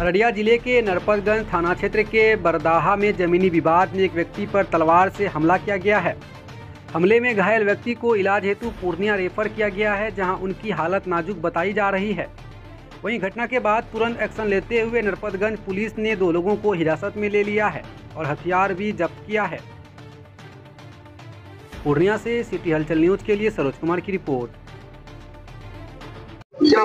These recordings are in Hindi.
अररिया जिले के नरपतगंज थाना क्षेत्र के बरदाहा में जमीनी विवाद में एक व्यक्ति पर तलवार से हमला किया गया है। हमले में घायल व्यक्ति को इलाज हेतु पूर्णिया रेफर किया गया है, जहां उनकी हालत नाजुक बताई जा रही है। वहीं घटना के बाद तुरंत एक्शन लेते हुए नरपतगंज पुलिस ने 2 लोगों को हिरासत में ले लिया है और हथियार भी जब्त किया है। पूर्णिया से सिटी हलचल न्यूज के लिए सरोज कुमार की रिपोर्ट। क्या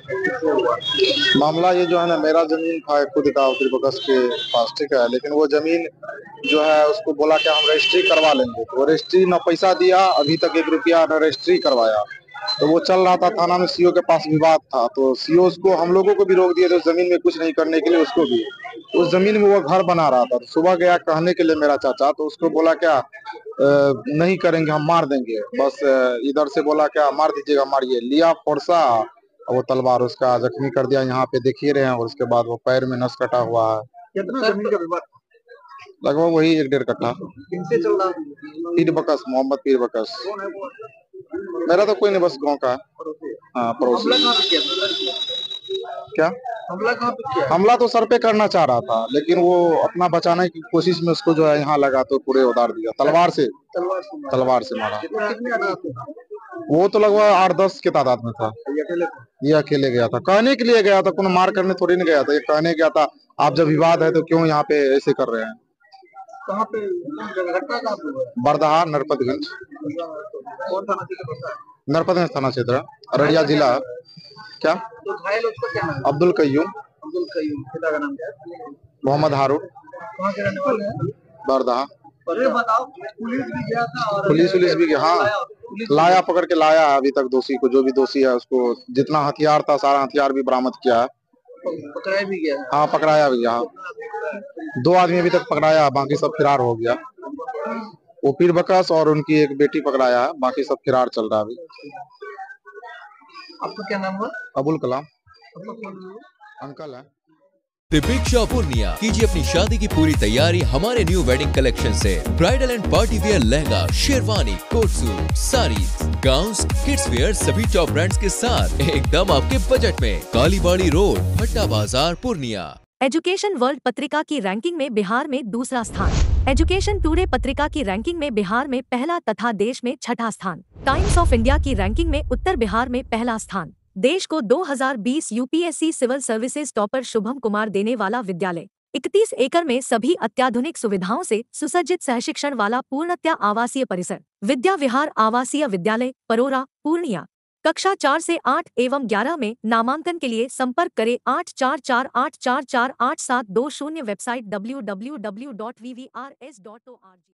मामला ये जो है ना, मेरा जमीन था खुद का बकस के पास, ठीक है, लेकिन वो जमीन जो है उसको बोला कि हम रजिस्ट्री करवा लेंगे, तो रजिस्ट्री ना पैसा दिया, अभी तक 1 रुपया न रजिस्ट्री करवाया। तो वो चल रहा था थाना में, सीओ के पास विवाद था, तो सीओ उसको हम लोगों को भी रोक दिए थे उस जमीन में कुछ नहीं करने के लिए, उसको भी उस जमीन में वो घर बना रहा था। तो सुबह गया कहने के लिए मेरा चाचा, तो उसको बोला क्या नहीं करेंगे, हम मार देंगे, बस इधर से बोला क्या मार दीजिएगा, मारिए, लिया फोर्सा, वो तलवार उसका जख्मी कर दिया, यहाँ पे देख ही रहे हैं, और उसके बाद वो पैर में नस कटा हुआ है। कितना जमीन का विवाद? लगभग वही 1-1.5 कट्ठा। किनसे चल रहा है? पीर बकस, मोहम्मद पीर बकस। कौन है वो? मेरा तो कोई नहीं, बस गांव का है। हाँ, पड़ोसी। हमला कहाँ पे किया? क्या हमला कहाँ पे किया? हमला तो सर पे करना चाह रहा था, लेकिन वो अपना बचाने की कोशिश में उसको जो है यहाँ लगा, तो पूरे उतार दिया तलवार से मारा। कितने आदमी थे? वो तो लगभग 8-10 के तादाद में था। ये अकेले गया था, कहने के लिए गया था, कोनो मार करने थोड़ी नहीं गया था, ये कहने गया था आप जब विवाद है तो क्यों यहाँ पे ऐसे कर रहे हैं। कहाँ पे घटना कहाँ पे हुआ? बरदाहा, नरपतगंज। कौन थाना क्षेत्र पड़ता है? नरपतगंज थाना क्षेत्र, अररिया जिला। क्या? तो घायल उसका क्या नाम है? अब्दुल कयूम। अब्दुल कयूम। पिता का नाम क्या है? मोहम्मद हारून। कहाँ के रहने वाले हैं? बरदाहा। अरे बताओ, पुलिस भी गया था और पुलिस भी गया, हाँ, लाया, पकड़ के लाया अभी तक दोषी को, जो भी दोषी है उसको जितना हथियार था सारा हथियार भी बरामद किया है। पकड़ाया भी गया? हाँ, पकड़ाया भी गया। 2 आदमी अभी तक पकड़ाया, बाकी सब फरार हो गया। वो पीर बकस और उनकी एक बेटी पकड़ाया है, बाकी सब फरार चल रहा है अभी। आपका क्या नाम हुआ? अबुल कलाम आपका अंकल है। दीपेक्षा पूर्णिया, कीजिए अपनी शादी की पूरी तैयारी हमारे न्यू वेडिंग कलेक्शन से। Bridal and party wear lehenga, sherwani, coat suit, sarees, gowns, kids wear सभी टॉप ब्रांड्स के साथ एकदम आपके बजट में। कालीबाड़ी रोड, भट्टा बाजार, पूर्णिया। एजुकेशन वर्ल्ड पत्रिका की रैंकिंग में बिहार में दूसरा स्थान। एजुकेशन टुडे पत्रिका की रैंकिंग में बिहार में पहला तथा देश में 6ठा स्थान। टाइम्स ऑफ इंडिया की रैंकिंग में उत्तर बिहार में पहला स्थान। देश को 2020 UPSC civil services topper Shubham Kumar देने वाला विद्यालय। 31 एकड़ में सभी अत्याधुनिक सुविधाओं से सुसज्जित सहशिक्षण वाला पूर्णतया आवासीय परिसर। विद्या विहार आवासीय विद्यालय, परोरा, पूर्णिया। कक्षा 4 से 8 एवं 11 में नामांकन के लिए संपर्क करें 8448448720। Website www.vvrs.org।